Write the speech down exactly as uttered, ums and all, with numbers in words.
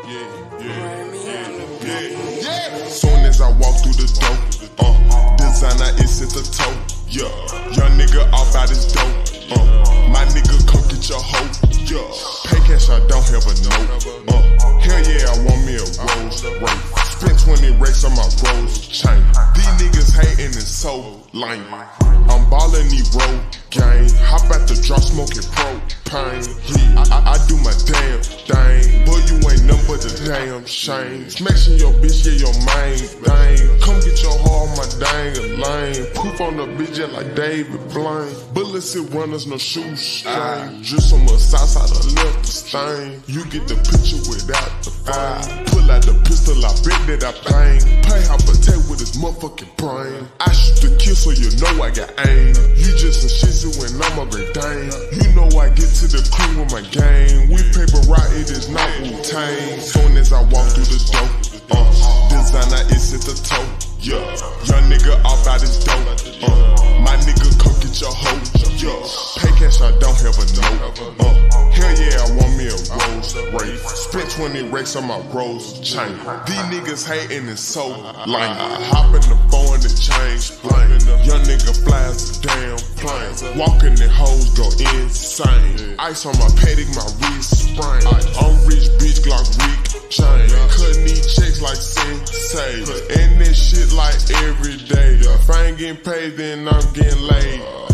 yeah, yeah, yeah, yeah, yeah. Soon as I walk through the door, uh, designer is at the toe, yeah. Young nigga off out his dope, uh, my nigga come get your hoe, yeah. Pay cash, I don't have a note, uh, hell yeah, I want me a Rolls Royce. Spent twenty racks on my Rolls chain. These niggas hating is so lame. I'm ballin' these road gang. Hop out the drop smoking propane. Yeah, I, I do my damn thing. But you ain't nothing but a damn shame. Smashing your bitch, yeah, your main thing. Come get your hoe on my dang lane. Poof on the bitch, yeah, like David Blaine. Bullets and runners, no shoestring. Just on my south side, I left the stain. You get the picture without the frame. Pull out the pistol, I bet that I bang. Pay how protect with his motherfucking brain. I shoot the kill so you know I got aim. You just some shit so when I'm a great dame. You know I get to the crew with my game. We paper right, it is not Wu-Tang. Soon as I walk through the door, uh, designer is at the toe, yeah. Young nigga off out his dope, uh, my nigga come get your hoe, yeah. Pay cash, I don't have a note, uh, hell yeah, I want me a Rolls Royce. Spent twenty racks on my Rolls chain. These niggas hating is so lame. I hop in the phone to change plane. Young nigga flies a damn plane. Walking the hoes go insane. Ice on my paddock, my wrist sprain. I'm rich, bitch, Glock Rick chain. Cutting these checks like Sensei. And this shit like every day. If I ain't getting paid, then I'm getting laid.